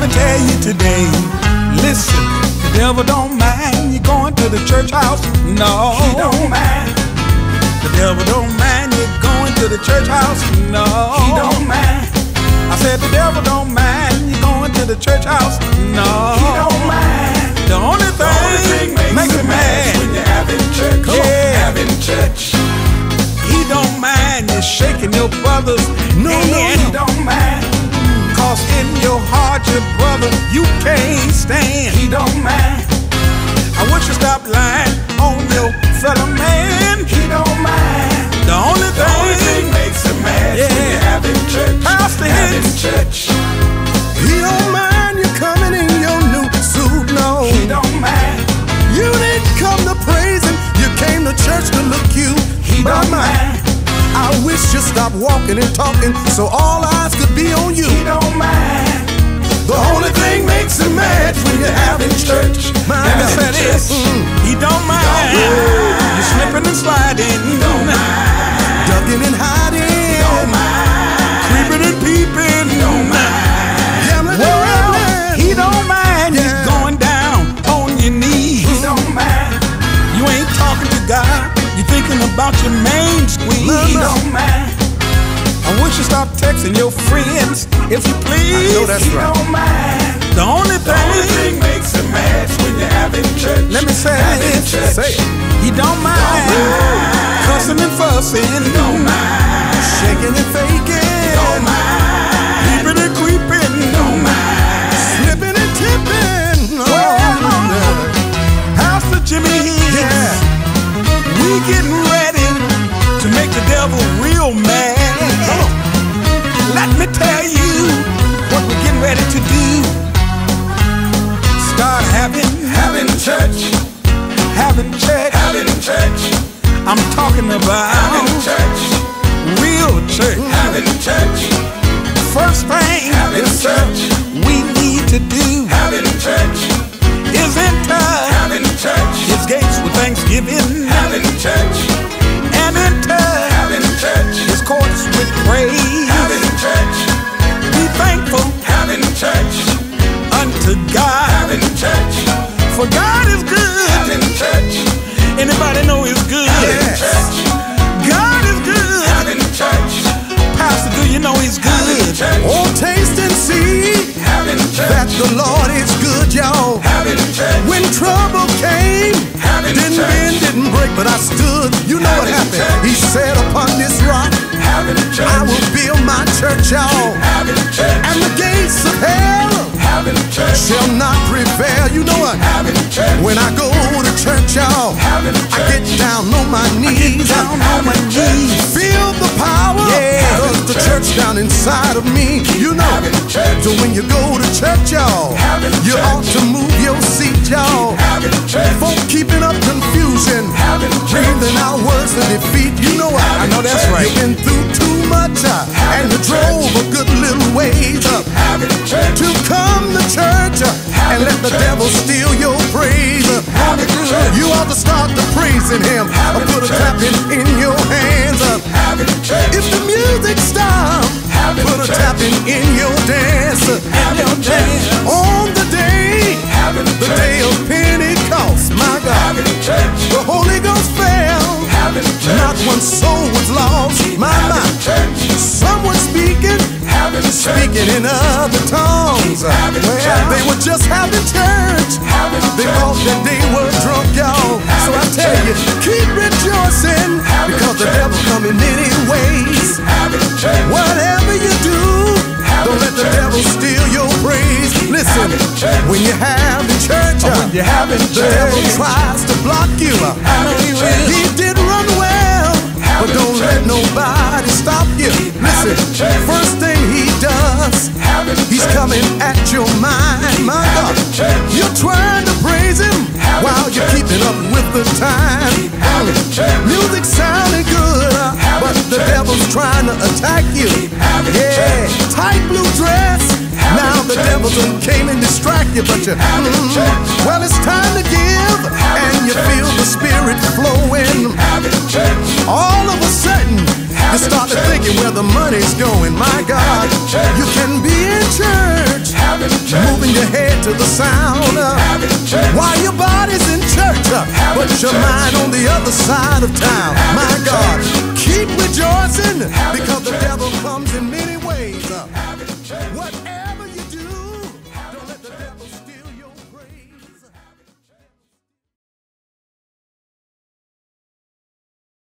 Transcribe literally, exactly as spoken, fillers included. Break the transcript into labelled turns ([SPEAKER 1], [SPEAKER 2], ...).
[SPEAKER 1] to tell you today, listen, the devil don't mind you going to the church house. No,
[SPEAKER 2] he don't mind.
[SPEAKER 1] The devil don't mind you going to the church house. No,
[SPEAKER 2] he don't mind.
[SPEAKER 1] I said the devil don't mind you going to the church house. No,
[SPEAKER 2] he don't mind.
[SPEAKER 1] The only thing,
[SPEAKER 2] the only thing makes,
[SPEAKER 1] makes him mad
[SPEAKER 2] when you're having church. Come
[SPEAKER 1] yeah.
[SPEAKER 2] on, having church.
[SPEAKER 1] He don't mind you shaking your brother's
[SPEAKER 2] no,
[SPEAKER 1] hand.
[SPEAKER 2] No, he don't mind.
[SPEAKER 1] Cause in your heart, your brother, you can't stand.
[SPEAKER 2] He don't mind.
[SPEAKER 1] I wish you stop lying on your fellow man.
[SPEAKER 2] He don't mind.
[SPEAKER 1] The only
[SPEAKER 2] the
[SPEAKER 1] thing,
[SPEAKER 2] only thing makes him mad yeah. when you're having church.
[SPEAKER 1] Pastor
[SPEAKER 2] having
[SPEAKER 1] Hicks.
[SPEAKER 2] church.
[SPEAKER 3] He don't mind you coming in your new suit, no.
[SPEAKER 2] He don't mind.
[SPEAKER 3] You didn't come to praise him, you came to church to look you.
[SPEAKER 2] He don't mind.
[SPEAKER 3] I wish you stopped walking and talking so all eyes could be on you.
[SPEAKER 2] He don't mind.
[SPEAKER 3] The only thing makes him mad when you're having church.
[SPEAKER 1] My God, that is, mm, he don't mind. You're slipping and sliding.
[SPEAKER 2] He don't mind.
[SPEAKER 3] Ducking and hiding.
[SPEAKER 2] He don't mind.
[SPEAKER 1] Creeping and peeping.
[SPEAKER 2] He don't mind.
[SPEAKER 3] Gambling
[SPEAKER 1] well,
[SPEAKER 3] and rambling.
[SPEAKER 1] He don't mind. Yeah. He's going down on your knees.
[SPEAKER 2] He don't mind.
[SPEAKER 1] You ain't talking to God. You're thinking about your main squeeze.
[SPEAKER 2] He don't mind.
[SPEAKER 1] I wish you stop texting your friends, if you please.
[SPEAKER 3] I know that's
[SPEAKER 2] he
[SPEAKER 3] right.
[SPEAKER 2] Don't mind.
[SPEAKER 1] The only thing,
[SPEAKER 2] the only thing makes him mad when you're having church.
[SPEAKER 1] Let me say
[SPEAKER 2] having
[SPEAKER 1] this.
[SPEAKER 2] Church.
[SPEAKER 1] Say it. He don't mind.
[SPEAKER 2] He don't mind.
[SPEAKER 1] Cussing and fussing.
[SPEAKER 2] He don't mind.
[SPEAKER 3] Shaking and faking.
[SPEAKER 2] He don't mind.
[SPEAKER 1] Peeping and creeping.
[SPEAKER 2] He don't mind.
[SPEAKER 3] Slipping and tipping.
[SPEAKER 1] Oh, well, Pastor Jimmy Hicks.
[SPEAKER 3] Yeah.
[SPEAKER 1] We getting ready to make the devil real mad. Let me tell you what we're getting ready to do. Start having,
[SPEAKER 2] having church,
[SPEAKER 1] having church,
[SPEAKER 2] having church.
[SPEAKER 1] I'm talking about
[SPEAKER 2] having church,
[SPEAKER 1] real church,
[SPEAKER 2] having church.
[SPEAKER 1] First thing
[SPEAKER 2] having church
[SPEAKER 1] we need to do,
[SPEAKER 2] having church,
[SPEAKER 1] is enter
[SPEAKER 2] having church.
[SPEAKER 1] His gates with thanksgiving,
[SPEAKER 2] having church,
[SPEAKER 1] and enter
[SPEAKER 2] having church.
[SPEAKER 1] His courts with praise,
[SPEAKER 2] having church.
[SPEAKER 1] Be thankful,
[SPEAKER 2] having church,
[SPEAKER 1] unto God,
[SPEAKER 2] having church.
[SPEAKER 1] For God is good,
[SPEAKER 2] having church.
[SPEAKER 1] Anybody know He's good?
[SPEAKER 2] Having church.
[SPEAKER 1] God is good,
[SPEAKER 2] having church.
[SPEAKER 1] Pastor, do you know He's good?
[SPEAKER 3] Oh, taste and see
[SPEAKER 2] having church.
[SPEAKER 3] that the Lord is good, y'all.
[SPEAKER 2] Having church.
[SPEAKER 3] When trouble came,
[SPEAKER 2] having
[SPEAKER 3] didn't
[SPEAKER 2] church.
[SPEAKER 3] bend, didn't break, but I stood. You know
[SPEAKER 2] having
[SPEAKER 3] what happened?
[SPEAKER 2] Church.
[SPEAKER 3] He said, upon this rock,
[SPEAKER 2] having church.
[SPEAKER 3] I will build my church, y'all.
[SPEAKER 2] Having church.
[SPEAKER 3] And the gates of hell
[SPEAKER 2] having church.
[SPEAKER 3] shall not prevail. You know what?
[SPEAKER 2] Having church.
[SPEAKER 3] When I go to church, y'all,
[SPEAKER 2] having church.
[SPEAKER 3] I get down on my knees.
[SPEAKER 1] Down on my knees.
[SPEAKER 3] Feel the power.
[SPEAKER 1] Yeah.
[SPEAKER 3] Cause the church down inside of me. You know.
[SPEAKER 2] having church.
[SPEAKER 3] So when you go to church, y'all,
[SPEAKER 2] having
[SPEAKER 3] you
[SPEAKER 2] church.
[SPEAKER 3] ought to move your seat, y'all.
[SPEAKER 2] Having church.
[SPEAKER 3] Folk keeping up confusion.
[SPEAKER 2] Having church.
[SPEAKER 3] Breathing out words of defeat. You know what?
[SPEAKER 1] I know that's right.
[SPEAKER 3] You've been through too much, uh, and you drove a good little ways uh,
[SPEAKER 2] having church.
[SPEAKER 3] to come to church uh, and let the
[SPEAKER 2] church.
[SPEAKER 3] devil steal your praise. uh.
[SPEAKER 2] having church.
[SPEAKER 3] You ought to start to praising him. Or put a
[SPEAKER 2] church.
[SPEAKER 3] tapping in your hands. uh.
[SPEAKER 2] having church.
[SPEAKER 3] If the music stops,
[SPEAKER 2] having
[SPEAKER 3] put a
[SPEAKER 2] church.
[SPEAKER 3] tapping in your dance. uh.
[SPEAKER 2] having church.
[SPEAKER 3] On the day,
[SPEAKER 2] having
[SPEAKER 3] the
[SPEAKER 2] church.
[SPEAKER 3] day of Pentecost, my God,
[SPEAKER 2] having church.
[SPEAKER 3] the Holy Ghost fell.
[SPEAKER 2] having church.
[SPEAKER 3] Not one soul was lost, my
[SPEAKER 2] having
[SPEAKER 3] mind.
[SPEAKER 2] church.
[SPEAKER 3] Some were speaking,
[SPEAKER 2] having church.
[SPEAKER 3] speaking in other tongues.
[SPEAKER 2] having
[SPEAKER 3] Well,
[SPEAKER 2] church.
[SPEAKER 3] they were just having church.
[SPEAKER 2] having
[SPEAKER 3] They
[SPEAKER 2] church.
[SPEAKER 3] thought that they were drunk, y'all. So I tell you, keep rejoicing, because the devil come in many ways.
[SPEAKER 2] having church.
[SPEAKER 3] Whatever you do, don't let the devil steal your praise. Listen, when you have the church,
[SPEAKER 1] When you having
[SPEAKER 3] the devil
[SPEAKER 1] church,
[SPEAKER 3] tries to block you.
[SPEAKER 1] I know he will.
[SPEAKER 3] He did run well, but don't let nobody stop you. Listen, first thing he does, he's coming at your mind. My God, you're trying to praise him while you're keeping up with the time. Music sounding good, but the devil's trying to attack you. Yeah, tight blue dress. Now the devil done came and distract you, but you, mm, well, it's time to give, and you feel the spirit flowing. All of a sudden, you start to thinking where the money's going. My God, you can be in church, moving uh, but your mind on the other side of town. My God, keep rejoicing because the devil comes in many ways. Uh, what